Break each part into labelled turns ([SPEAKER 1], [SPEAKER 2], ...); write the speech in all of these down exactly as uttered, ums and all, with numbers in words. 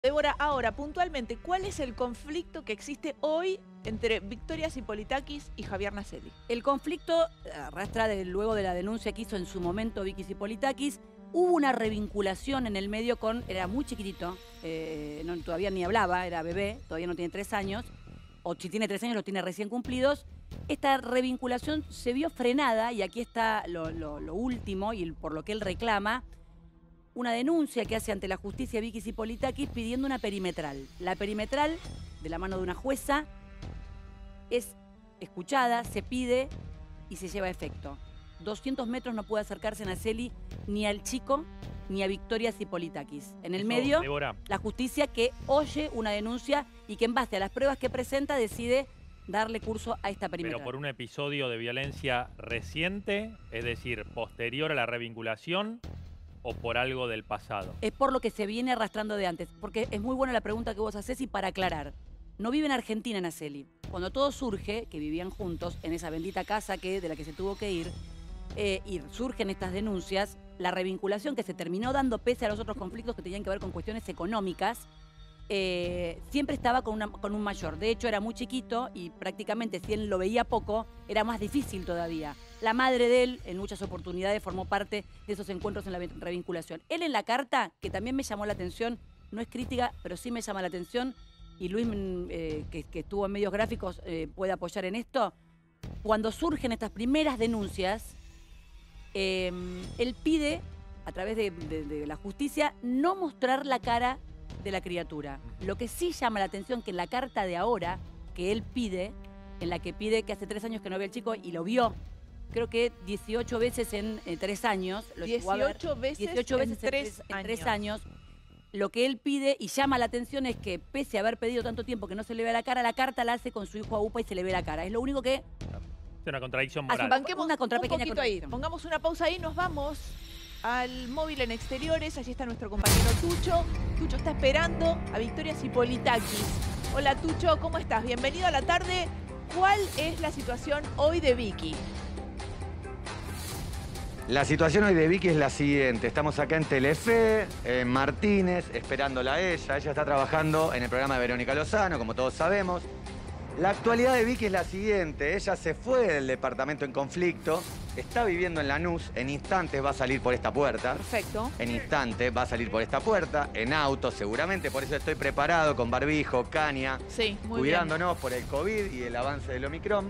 [SPEAKER 1] Débora, ahora, puntualmente, ¿cuál es el conflicto que existe hoy entre Victoria Zipolitakis y Javier Nasselli?
[SPEAKER 2] El conflicto arrastra de, luego de la denuncia que hizo en su momento Vicky Zipolitakis. Hubo una revinculación en el medio con... Era muy chiquitito, eh, no, todavía ni hablaba, era bebé, todavía no tiene tres años. O si tiene tres años, los tiene recién cumplidos. Esta revinculación se vio frenada, y aquí está lo, lo, lo último, y por lo que él reclama, una denuncia que hace ante la justicia Vicky Zipolitakis pidiendo una perimetral. La perimetral, de la mano de una jueza, es escuchada, se pide y se lleva a efecto. doscientos metros no puede acercarse Nasselli ni al chico ni a Victoria Zipolitakis. En el
[SPEAKER 3] Eso,
[SPEAKER 2] medio,
[SPEAKER 3] Débora.
[SPEAKER 2] la justicia que oye una denuncia y que en base a las pruebas que presenta decide darle curso a esta perimetral.
[SPEAKER 3] Pero por un episodio de violencia reciente, es decir, posterior a la revinculación, o por algo del pasado.
[SPEAKER 2] Es por lo que se viene arrastrando de antes. Porque es muy buena la pregunta que vos hacés, y para aclarar, no vive en Argentina Nasselli. Cuando todo surge, que vivían juntos en esa bendita casa que, de la que se tuvo que ir, eh, y surgen estas denuncias, la revinculación que se terminó dando pese a los otros conflictos que tenían que ver con cuestiones económicas, eh, siempre estaba con, una, con un mayor. De hecho, era muy chiquito y prácticamente si él lo veía poco, era más difícil todavía. La madre de él, en muchas oportunidades, formó parte de esos encuentros en la revinculación. Él en la carta, que también me llamó la atención, no es crítica, pero sí me llama la atención, y Luis, eh, que, que estuvo en medios gráficos, eh, puede apoyar en esto. Cuando surgen estas primeras denuncias, eh, él pide, a través de, de, de la justicia, no mostrar la cara de la criatura. Lo que sí llama la atención, que en la carta de ahora, que él pide, en la que pide que hace tres años que no ve al chico y lo vio, creo que dieciocho veces en eh, tres años. Lo
[SPEAKER 1] dieciocho veces,
[SPEAKER 2] dieciocho veces
[SPEAKER 1] en, tres,
[SPEAKER 2] en,
[SPEAKER 1] años.
[SPEAKER 2] en tres años. Lo que él pide y llama la atención es que, pese a haber pedido tanto tiempo que no se le ve la cara, la carta la hace con su hijo a UPA y se le ve la cara. Es lo único que...
[SPEAKER 3] Es una contradicción moral.
[SPEAKER 1] Banquemos
[SPEAKER 2] una contra
[SPEAKER 1] un
[SPEAKER 2] pequeña
[SPEAKER 1] poquito ahí. Pongamos una pausa ahí, nos vamos al móvil en exteriores. Allí está nuestro compañero Tucho. Tucho está esperando a Victoria Zipolitakis. Hola Tucho, ¿cómo estás? Bienvenido a la tarde. ¿Cuál es la situación hoy de Vicky?
[SPEAKER 4] La situación hoy de Vicky es la siguiente. Estamos acá en Telefe, en Martínez, esperándola a ella. Ella está trabajando en el programa de Verónica Lozano, como todos sabemos. La actualidad de Vicky es la siguiente. Ella se fue del departamento en conflicto, está viviendo en Lanús, en instantes va a salir por esta puerta.
[SPEAKER 1] Perfecto.
[SPEAKER 4] En instantes va a salir por esta puerta, en auto seguramente, por eso estoy preparado con barbijo, caña,
[SPEAKER 1] sí, muy
[SPEAKER 4] cuidándonos
[SPEAKER 1] bien.
[SPEAKER 4] por el COVID y el avance del Omicron.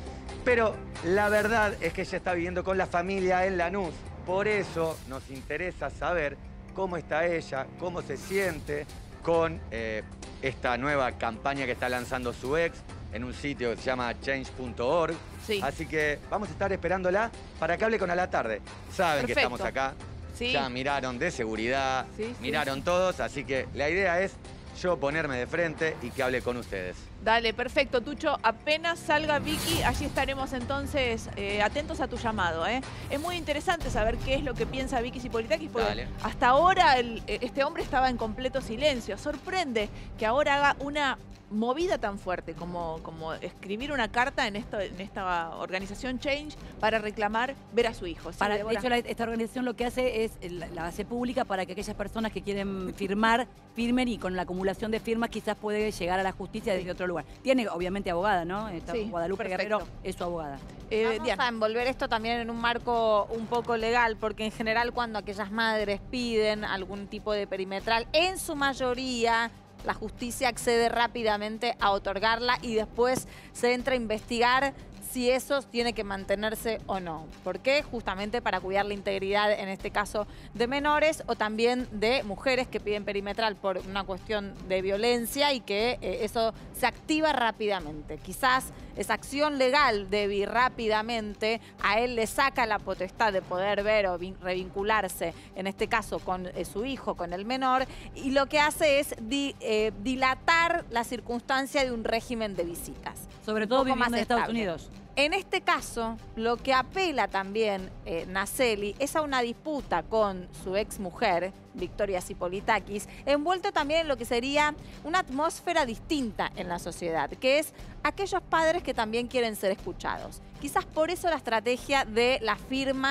[SPEAKER 4] Pero la verdad es que ella está viviendo con la familia en Lanús. Por eso nos interesa saber cómo está ella, cómo se siente con eh, esta nueva campaña que está lanzando su ex en un sitio que se llama change punto org.
[SPEAKER 1] Sí.
[SPEAKER 4] Así que vamos a estar esperándola para que hable con A la Tarde. Saben
[SPEAKER 1] Perfecto.
[SPEAKER 4] que estamos acá.
[SPEAKER 1] Sí.
[SPEAKER 4] Ya miraron de seguridad,
[SPEAKER 1] Sí, sí,
[SPEAKER 4] miraron
[SPEAKER 1] sí.
[SPEAKER 4] todos, así que la idea es yo ponerme de frente y que hable con ustedes.
[SPEAKER 1] Dale, perfecto, Tucho. Apenas salga Vicky, allí estaremos entonces eh, atentos a tu llamado. ¿eh? Es muy interesante saber qué es lo que piensa Vicky Zipolitakis, porque
[SPEAKER 4] Dale.
[SPEAKER 1] hasta ahora el, este hombre estaba en completo silencio. Sorprende que ahora haga una movida tan fuerte como, como escribir una carta en, esto, en esta organización Change para reclamar ver a su hijo. ¿Sí,
[SPEAKER 2] Para, de
[SPEAKER 1] Débora?
[SPEAKER 2] hecho, la, esta organización lo que hace es, la, la hace pública para que aquellas personas que quieren firmar, firmen, y con la acumulación de firmas quizás puede llegar a la justicia desde
[SPEAKER 1] Sí.
[SPEAKER 2] otro lugar. Tiene, obviamente, abogada, ¿no? Está
[SPEAKER 1] Sí,
[SPEAKER 2] Guadalupe
[SPEAKER 1] perfecto.
[SPEAKER 2] Guerrero es su abogada.
[SPEAKER 1] Eh,
[SPEAKER 5] Vamos
[SPEAKER 1] Diana.
[SPEAKER 5] a envolver esto también en un marco un poco legal, porque en general cuando aquellas madres piden algún tipo de perimetral, en su mayoría la justicia accede rápidamente a otorgarla y después se entra a investigar si eso tiene que mantenerse o no. ¿Por qué? Justamente para cuidar la integridad, en este caso, de menores o también de mujeres que piden perimetral por una cuestión de violencia y que eh, eso se activa rápidamente. Quizás esa acción legal de vir rápidamente a él le saca la potestad de poder ver o revincularse, en este caso con eh, su hijo, con el menor, y lo que hace es di, eh, dilatar la circunstancia de un régimen de visitas.
[SPEAKER 2] Sobre todo
[SPEAKER 5] Un poco
[SPEAKER 2] viviendo
[SPEAKER 5] más
[SPEAKER 2] en Estados
[SPEAKER 5] estable.
[SPEAKER 2] Unidos.
[SPEAKER 5] En este caso, lo que apela también eh, Nasselli es a una disputa con su ex mujer, Victoria Zipolitakis, envuelto también en lo que sería una atmósfera distinta en la sociedad, que es aquellos padres que también quieren ser escuchados. Quizás por eso la estrategia de las firmas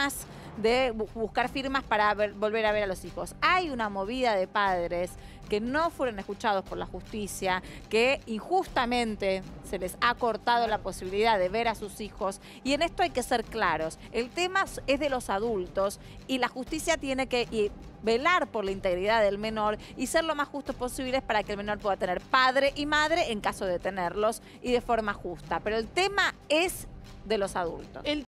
[SPEAKER 5] de bu- buscar firmas para ver- volver a ver a los hijos. Hay una movida de padres que no fueron escuchados por la justicia, que injustamente se les ha cortado la posibilidad de ver a sus hijos. Y en esto hay que ser claros. El tema es de los adultos y la justicia tiene que y, velar por la integridad del menor y ser lo más justos posibles para que el menor pueda tener padre y madre en caso de tenerlos y de forma justa. Pero el tema es de los adultos.
[SPEAKER 1] El